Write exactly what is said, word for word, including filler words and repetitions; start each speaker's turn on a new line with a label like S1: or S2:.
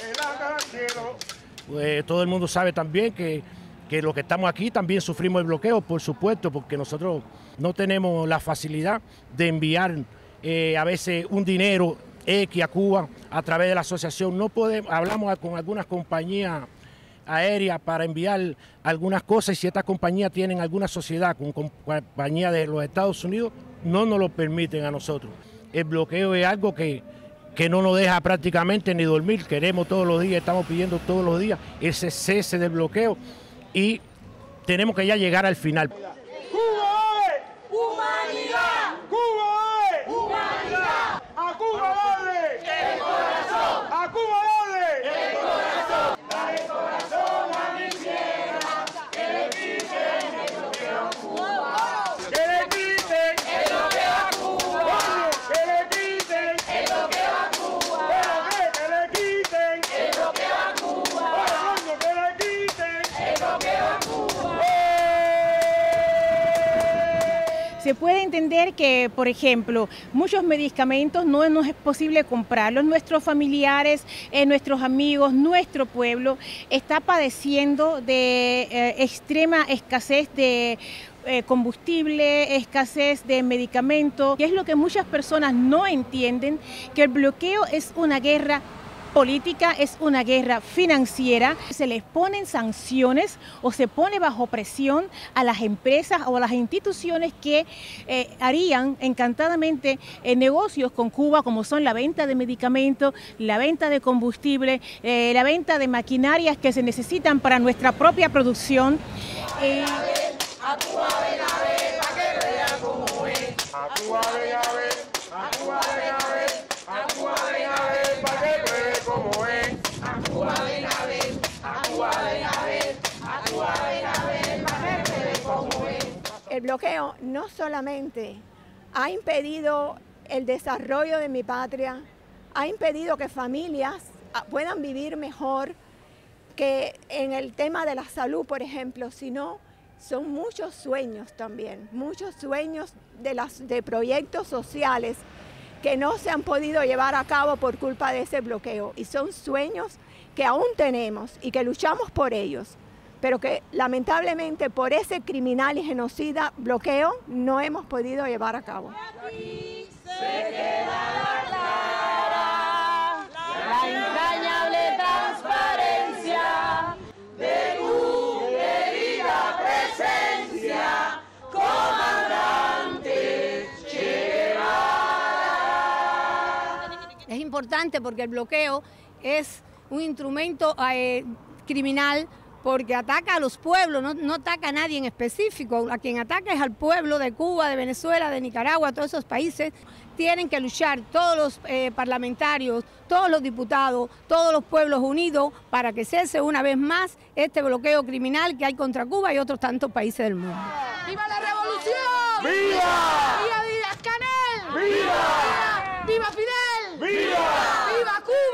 S1: Pues todo el mundo sabe también que, que los que estamos aquí también sufrimos el bloqueo, por supuesto, porque nosotros no tenemos la facilidad de enviar eh, a veces un dinero X a Cuba a través de la asociación. No podemos, hablamos con algunas compañías aéreas para enviar algunas cosas, y si estas compañías tienen alguna sociedad con compañías de los Estados Unidos, no nos lo permiten a nosotros. El bloqueo es algo que, que no nos deja prácticamente ni dormir. Queremos todos los días, estamos pidiendo todos los días ese cese del bloqueo y tenemos que ya llegar al final.
S2: ¡Cuba es humanidad! ¡Cuba es humanidad! ¡A Cuba dale! ¡El corazón! ¡A Cuba dale! ¡El corazón! ¡Dale corazón a mi tierra! ¡Que le quiten el bloqueo a Cuba! ¡Que le quiten el bloqueo a Cuba! ¡Que le quiten el bloqueo a Cuba! ¡Que le quiten el bloqueo a Cuba! ¡Que le quiten el bloqueo a Cuba!
S3: Se puede entender que, por ejemplo, muchos medicamentos no nos es posible comprarlos. Nuestros familiares, eh, nuestros amigos, nuestro pueblo está padeciendo de eh, extrema escasez de eh, combustible, escasez de medicamentos, que es lo que muchas personas no entienden, que el bloqueo es una guerra política, es una guerra financiera. Se les ponen sanciones o se pone bajo presión a las empresas o a las instituciones que eh, harían encantadamente eh, negocios con Cuba, como son la venta de medicamentos, la venta de combustible, eh, la venta de maquinarias que se necesitan para nuestra propia producción. Eh,
S2: A Cuba ven a ver, pa' que vea cómo es. A Cuba ven a ver, a Cuba ven a ver, a Cuba ven a ver, pa' que vea cómo es. A Cuba ven a ver, a Cuba ven a ver, a Cuba ven a ver, pa' que vea cómo es.
S4: El bloqueo no solamente ha impedido el desarrollo de mi patria, ha impedido que familias puedan vivir mejor, que en el tema de la salud, por ejemplo, sino son muchos sueños también, muchos sueños de, las, de proyectos sociales que no se han podido llevar a cabo por culpa de ese bloqueo. Y son sueños que aún tenemos y que luchamos por ellos, pero que lamentablemente por ese criminal y genocida bloqueo no hemos podido llevar a cabo.
S2: Aquí se queda clara la entrañable transparencia de tu querida presencia, comandante Che Guevara.
S5: Es importante porque el bloqueo es un instrumento eh, criminal, porque ataca a los pueblos, no, no ataca a nadie en específico. A quien ataca es al pueblo de Cuba, de Venezuela, de Nicaragua, todos esos países. Tienen que luchar todos los eh, parlamentarios, todos los diputados, todos los pueblos unidos para que cese una vez más este bloqueo criminal que hay contra Cuba y otros tantos países del mundo.
S2: ¡Viva la revolución! ¡Viva! ¡Viva Díaz-Canel! ¡Viva! ¡Viva Fidel! ¡Viva! ¡Viva Cuba!